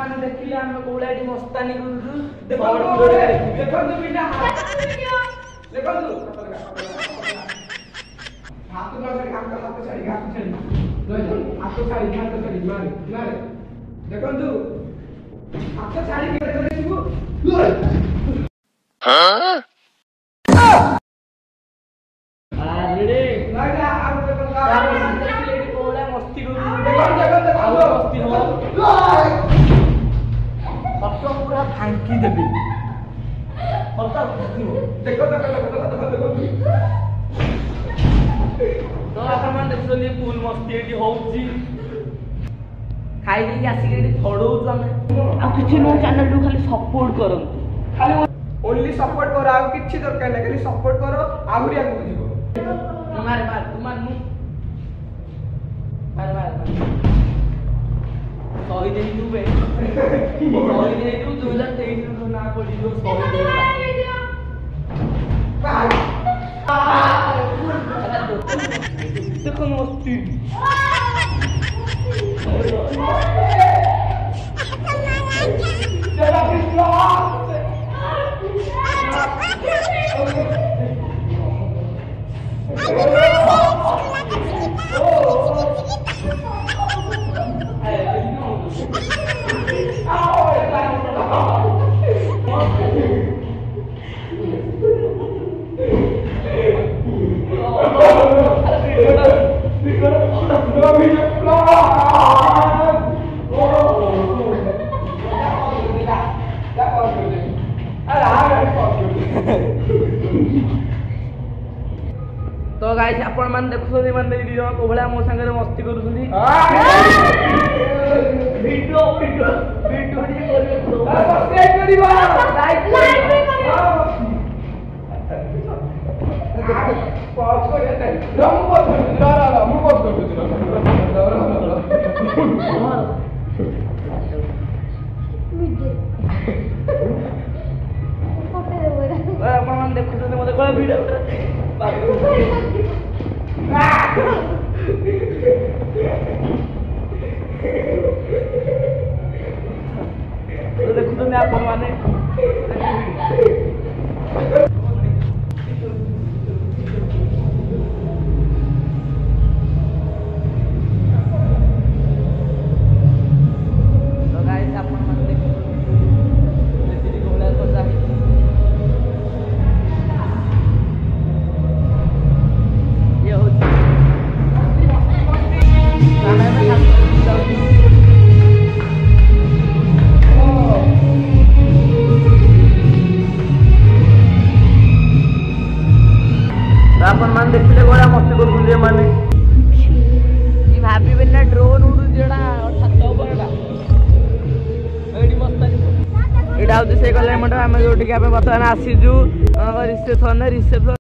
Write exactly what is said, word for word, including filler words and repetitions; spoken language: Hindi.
माने देखिले हम कोळा एटी मस्तानी करू देखो देखो तू बिना देखो तू हाथ मार हाथ हाथ छाड़ी हाथ छाड़ी हाथ छाड़ी हाथ छाड़ी मारे मारे देखो तू हाथ छाड़ी के देखो हां अरे लगा आप देखो देखिले एटी कोळा मस्ती करू देखो देखो देखो मस्ती हो फटो पूरा फांकी देबी फटो देखो देखो देखो देखो तो आपण मान देखले फुल मस्ती एटी होउची खाई देई आसी एटी थडौछु हम आ किछि नो चैनल को खाली सपोर्ट करन खाली ओनली सपोर्ट करो आ किछि दरकार नै खाली सपोर्ट करो आहुरी आगु जीवो मार मार तू मान मु मार मार सॉरी दे तू बे सॉरी दे तू दो हज़ार तेईस में ना पड़ी जो सॉरी दे देखो मस्ती चला कृष्ण तो गाइस आपण मान देखुछोनी मान देई दियो को भला मो संगे मस्ती करूछनी वीडियो वीडियो वीडियो नी करियो सब्सक्राइब करिबा लाइक लाइक पॉज कर दे रम पॉज कर रा रा मु पॉज कर दे आपण मान देखुछोनी मते कोला वीडियो तो देखो तो आप माने तो गाइस आप माने देखो दीदी को बोला तो जाए ये हो गाना में अपन मान देखले गोला मस्ती कर बुलिए माने ई भाबी बेना ड्रोन उडु जेडा छत ऊपरडा एडी मस्तानी एडा होते से गले मटा हम जोटी के पे बतन आसी जु रिसेप्शन रिसेप्शन